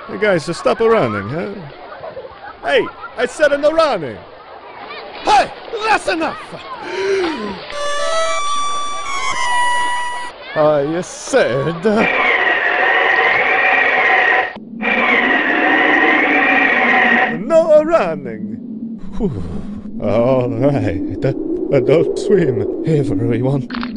You guys just stop running, huh? Hey, I said no running! Hey, that's enough! I said... no running! All right, don't swim, everyone.